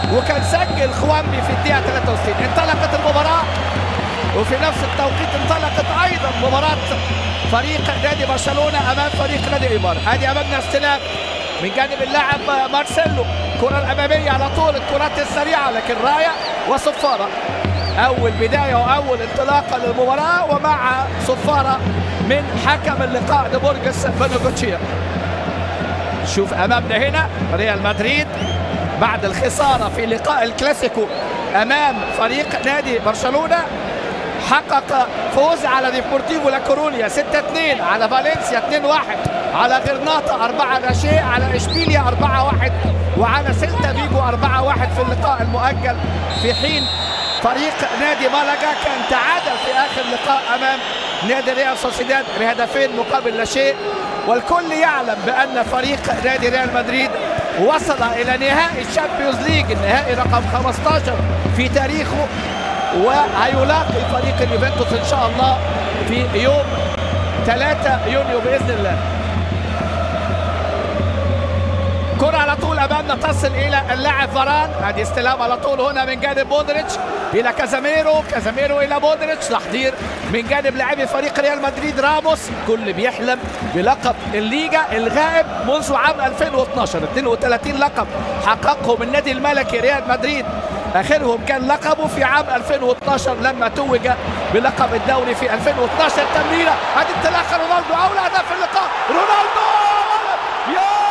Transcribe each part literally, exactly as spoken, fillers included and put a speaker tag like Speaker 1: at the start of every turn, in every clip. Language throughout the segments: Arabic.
Speaker 1: وكان سجل خوامبي في الدقيقه ثلاثة وستين. انطلقت المباراه وفي نفس التوقيت انطلقت ايضا مباراه فريق نادي برشلونه امام فريق نادي ايبار. ادي امامنا استلام من جانب اللاعب مارسيلو، الكره الاماميه على طول، الكرات السريعه لكن رايه وصفاره. اول بدايه واول انطلاقه للمباراه ومع صفاره من حكم اللقاء ديبورجس بنوغوتشيا. شوف امامنا هنا ريال مدريد بعد الخساره في لقاء الكلاسيكو امام فريق نادي برشلونه حقق فوز على ديبورتيفو لا كورونيا ستة اثنين، على فالنسيا اثنين واحد، على غرناطة أربعة لا شيء، على اشبيليا أربعة واحد، وعلى سيلتا فيجو أربعة واحد في اللقاء المؤجل، في حين فريق نادي مالاجا كان تعادل في اخر لقاء امام نادي ريال سوسيداد بهدفين مقابل لا شيء. والكل يعلم بان فريق نادي ريال مدريد وصل الى نهائي الشامبيونز ليج، النهائي رقم خمسة عشر في تاريخه، وهيلاقي فريق اليوفنتوس ان شاء الله في يوم ثلاثة يونيو باذن الله. كرة على طول امامنا تصل الى اللاعب فاران، ادي استلام على طول هنا من جانب مودريتش الى كازاميرو، كازاميرو الى مودريتش، تحضير من جانب لاعبي فريق ريال مدريد راموس. كل بيحلم بلقب الليجا الغائب منذ عام ألفين واثناشر، اثنين وثلاثين لقب حققهم النادي الملكي ريال مدريد، اخرهم كان لقبه في عام ألفين واثناشر لما توج بلقب الدوري في ألفين واثناشر. تمريره ادي انطلاقه رونالدو، اولى هدف في اللقاء، رونالدو يا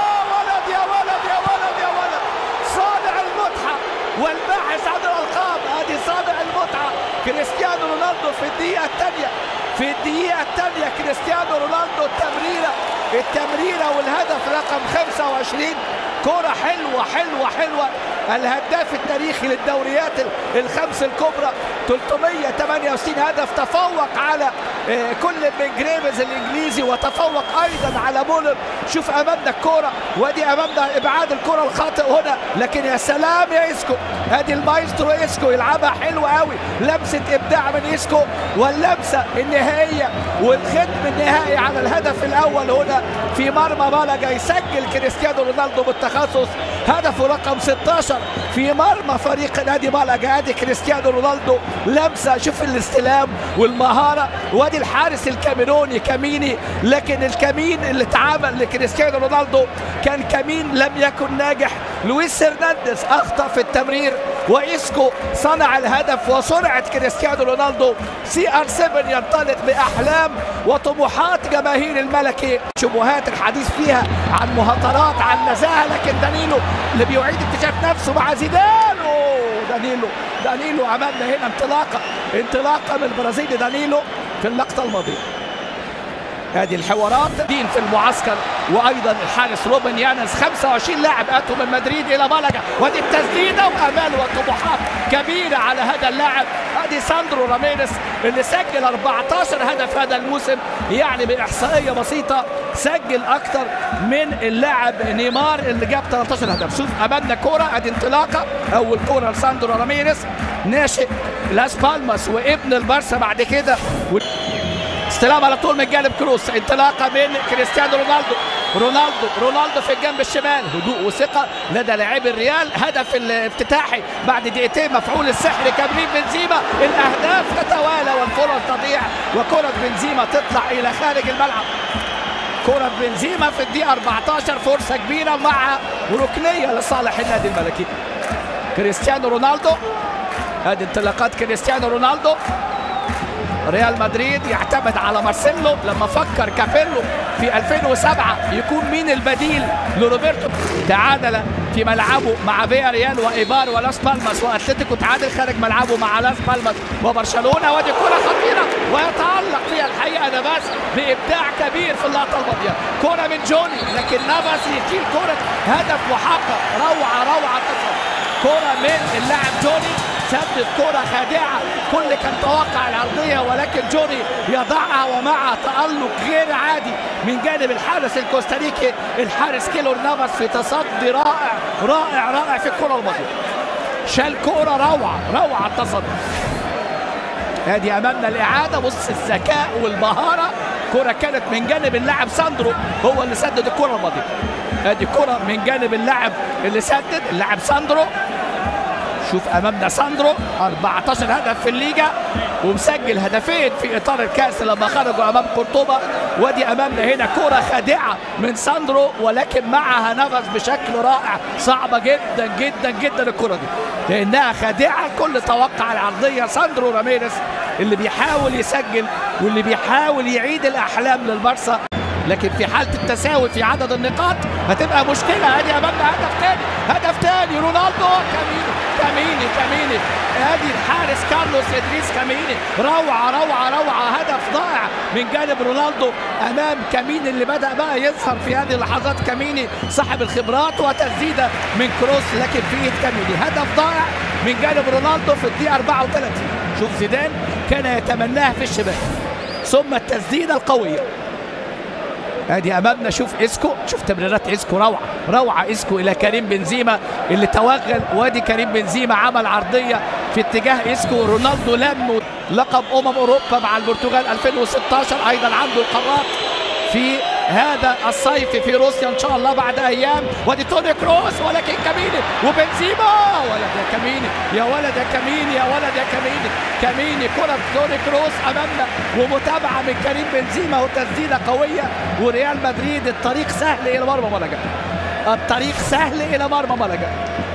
Speaker 1: والباحث عن الالقاب، هذه صانع المتعه كريستيانو رونالدو في الدقيقه الثانيه، في الدقيقه الثانيه كريستيانو رونالدو التمريره التمريره والهدف رقم خمسة وعشرين. كره حلوه حلوه حلوه، الهداف التاريخي للدوريات الخمس الكبرى، ثلاثمئة وثمانية وستين هدف، تفوق على كل من جريفز الانجليزي وتفوق ايضا على مولر. شوف امامنا الكره، وادي امامنا ابعاد الكره الخاطئ هنا، لكن يا سلام يا اسكو، ادي المايسترو اسكو يلعبها حلوه قوي، لمسه ابداع من اسكو واللمسه النهائيه والختم النهائي على الهدف الاول هنا في مرمى مالاجا. يسجل كريستيانو رونالدو بالتخصص هدفه رقم ستة عشر في مرمى فريق نادي مالاجا. ادي كريستيانو رونالدو لمسه، شوف الاستلام والمهاره، وادي الحارس الكاميروني كاميني، لكن الكمين اللي اتعامل لكريستيانو رونالدو كان كمين لم يكن ناجح. لويس هرنانديز اخطا في التمرير وايسكو صنع الهدف، وسرعه كريستيانو رونالدو سي ار سبعة ينطلق باحلام وطموحات جماهير الملكي. شبهات الحديث فيها عن مهاترات عن نزاهه، لكن دانيلو اللي بيعيد اكتشاف نفسه مع زيدان. دانيلو دانيلو عملنا هنا انطلاقه انطلاقه من البرازيلي دانيلو في اللقطه الماضيه. هذه الحوارات دين في المعسكر، وايضا الحارس روبن يانز. خمسة وعشرين لاعب اتوا من مدريد الى مالاجا، ودي التسديده وامال وطموحات كبيره على هذا اللاعب. ادي ساندرو راميريز اللي سجل أربعة عشر هدف هذا الموسم، يعني باحصائيه بسيطه سجل اكثر من اللاعب نيمار اللي جاب ثلاثة عشر هدف. شوف امامنا كوره، ادي انطلاقه، اول كوره لساندرو راميريز ناشئ لاس بالماس وابن البارسا بعد كده. استلام على طول من جانب كروس، انطلاقه من كريستيانو رونالدو، رونالدو رونالدو في الجنب الشمال، هدوء وثقه لدى لاعبي الريال. هدف الافتتاحي بعد دقيقتين، مفعول السحر كريم بنزيما، الاهداف تتوالى والفرص تضيع، وكره بنزيما تطلع الى خارج الملعب. كره بنزيما في الدقيقه أربعة عشر، فرصه كبيره مع ركنيه لصالح النادي الملكي. كريستيانو رونالدو، هذه انطلاقات كريستيانو رونالدو. ريال مدريد يعتمد على مارسيلو، لما فكر كابيلو في ألفين وسبعة يكون مين البديل لروبرتو. تعادل في ملعبه مع فيا ريال وايبار ولاس بالماس، واتلتيكو تعادل خارج ملعبه مع لاس بالماس وبرشلونه. ودي كره خطيره ويتالق فيها الحقيقه نافاس بابداع كبير في اللقطه الماضيه. كره من جوني، لكن نافاس يشيل كره هدف محقق، روعه روعه تصل. كره من اللاعب جوني، سدد كرة خادعة، كل كان توقع العرضية ولكن جوني يضعها ومع تألق غير عادي من جانب الحارس الكوستاريكي الحارس كيلور نافاس في تصدي رائع رائع رائع في الكرة الماضية. شال كرة روعة روعة التصدي. ادي امامنا الاعادة، بص الذكاء والمهارة. كرة كانت من جانب اللاعب ساندرو، هو اللي سدد الكرة الماضية. ادي كرة من جانب اللاعب اللي سدد اللاعب ساندرو، شوف امامنا ساندرو أربعتاشر هدف في الليجا ومسجل هدفين في اطار الكاس لما خرجوا امام قرطبه. ودي امامنا هنا كره خادعه من ساندرو ولكن معها نفس بشكل رائع. صعبه جدا جدا جدا الكره دي لانها خادعه. كل توقع العرضيه ساندرو راميريز اللي بيحاول يسجل واللي بيحاول يعيد الاحلام للبارسا، لكن في حاله التساوي في عدد النقاط هتبقى مشكله. ادي امامنا هدف تاني، هدف تاني رونالدو كاميني كاميني كاميني ادي الحارس كارلوس ادريس كاميني. روعه روعه روعه، هدف ضائع من جانب رونالدو امام كاميني اللي بدا بقى يظهر في هذه اللحظات. كاميني صاحب الخبرات وتسديده من كروس لكن في ايد كاميني. هدف ضائع من جانب رونالدو في الدقيقه أربعة وثلاثين. شوف زيدان كان يتمناها في الشباك ثم التسديده القويه. ادي امامنا شوف اسكو، شوف تمريرات اسكو روعه روعه. اسكو الى كريم بنزيما اللي توغل، وادي كريم بنزيما عمل عرضيه في اتجاه اسكو. رونالدو لم لقب امم اوروبا مع البرتغال ألفين وستاشر، ايضا عنده القارات في هذا الصيف في روسيا ان شاء الله بعد ايام. وادي توني كروس ولكن كاميني وبنزيما. ولد يا كاميني يا ولد يا كاميني يا ولد يا كاميني. كاميني كرة توني كروس امامنا ومتابعه من كريم بنزيما وتسديده قويه. وريال مدريد الطريق سهل الى مرمى ملقا، الطريق سهل الى مرمى ملقا.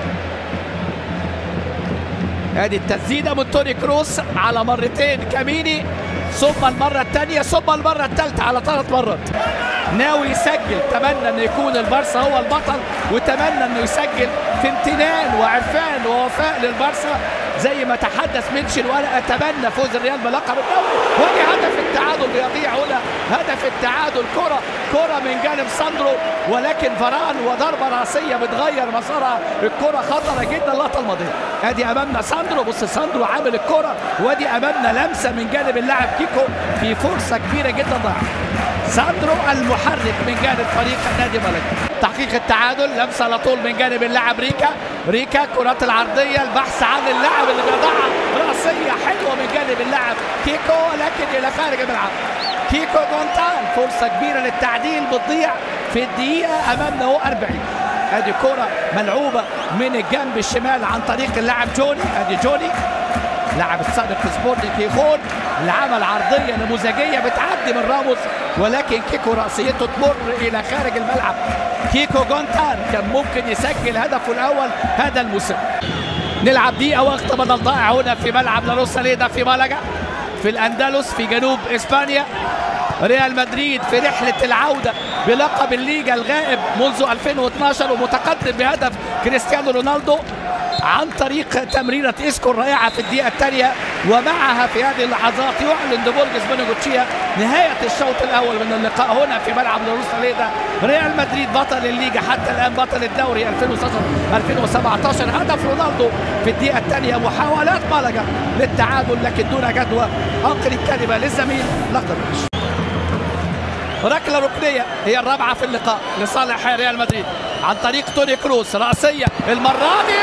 Speaker 1: ادي التسديده من توني كروس على مرتين كاميني ثم المره الثانيه ثم المره الثالثه على ثلاث مرات. ناوي يسجل، تمنى ان يكون البارسا هو البطل وتمنى انه يسجل في امتنان وعرفان ووفاء للبارسا زي ما تحدث ميتشل. وانا اتمنى فوز الريال بلقب الدوري. ودي هدف التعادل بيضيع هنا، هدف التعادل. كره كره من جانب ساندرو ولكن فران وضربه راسيه بتغير مسارها. الكره خطره جدا اللقطه الماضيه. ادي امامنا ساندرو، بص ساندرو عامل الكره. وادي امامنا لمسه من جانب اللاعب كيكو في فرصه كبيره جدا ضاعت. ساندرو المحرك من جانب فريق نادي ملقا. تحقيق التعادل، لمسه على طول من جانب اللاعب ريكا. ريكا كرات العرضيه، البحث عن اللاعب اللي بيضعها راسيه حلوه من جانب اللاعب كيكو ولكن الى خارج الملعب. كيكو جونتان فرصه كبيره للتعديل بتضيع في الدقيقه امامنا هو أربعين. ادي كره ملعوبه من الجنب الشمال عن طريق اللاعب جوني. ادي جوني لاعب السابق في سبورتنج كيخون اللي عمل عرضيه نموذجيه بتعدي من راموس ولكن كيكو راسيته تمر الى خارج الملعب. كيكو جونتان كان ممكن يسجل هدفه الاول هذا الموسم. نلعب دقيقه وقت بدل ضائع هنا في ملعب لا روساليدا في ملقا في الاندلس في جنوب اسبانيا. ريال مدريد في رحله العوده بلقب الليجا الغائب منذ ألفين واثناشر ومتقدم بهدف كريستيانو رونالدو عن طريق تمريرة اسكو الرائعة في الدقيقة الثانية. ومعها في هذه اللحظات يعلن ديبورجيس بنغوتشيا نهاية الشوط الأول من اللقاء هنا في ملعب لا روساليدا. ريال مدريد بطل الليجا حتى الآن، بطل الدوري ألفين وسبعتاشر. هدف رونالدو في الدقيقة الثانية. محاولات ملقا للتعادل لكن دون جدوى. أنقل الكلمة للزميل لقب ركله ركنيه هي الرابعه في اللقاء لصالح ريال مدريد عن طريق توني كروس. راسيه المره دي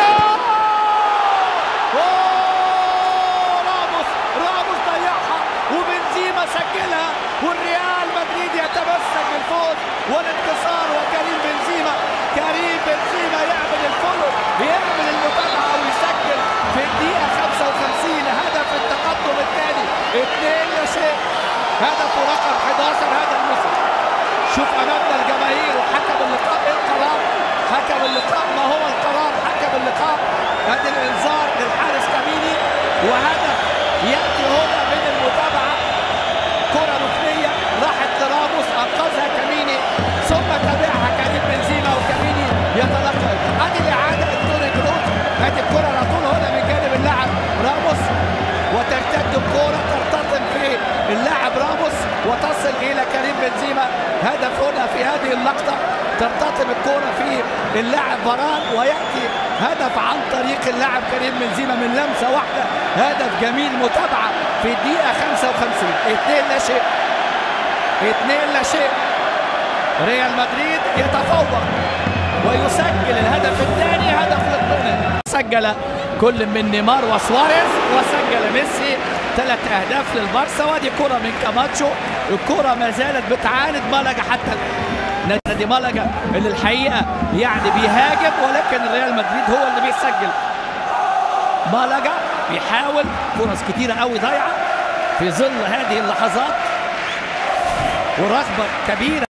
Speaker 1: راموس راموس ضيعها وبنزيما سجلها والريال مدريد يتمسك بالفوز والانتصار. وكريم بنزيما كريم بنزيما يعمل الفولو يعمل المتابعه ويسجل في الدقيقه خمسة وخمسين هدف التقدم الثاني اثنين لا شيء. هدفه رقم حداشر هذا الموسم. شوف امامنا الجماهير وحكم اللقاء ايه القرار. حكم اللقاء ما هو القرار حكم اللقاء. هذا الانذار للحارس كاميني وهدف ياتي هنا من المتابعه. كره ركنيه راحت لراموس انقذها كاميني ثم تابعها كريم بنزيما وكاميني يتلقى. هذه الاعاده لتوني كروس. هذه الكره على طول هنا من جانب اللاعب راموس وترتد الكره ترتطم في اللاعب راموس وتصل الى كريم بنزيما. هدف هنا في هذه اللقطه ترتطم الكره في اللاعب فران وياتي هدف عن طريق اللاعب كريم بنزيما من لمسه واحده. هدف جميل متابعه في الدقيقه خمسة وخمسين. اثنين لا شيء اثنين لا شيء. ريال مدريد يتفوق ويسجل الهدف الثاني هدف للبنان. سجل كل من نيمار وسواريز وسجل ميسي ثلاث اهداف للبارسا. ودي كره من كاماتشو. الكره ما زالت بتعاند ملقا حتى نادي ملقا اللي الحقيقه يعني بيهاجم ولكن ريال مدريد هو اللي بيسجل. مالاجا بيحاول، فرص كتيرة قوي ضايعة في ظل هذه اللحظات ورغبة كبيرة.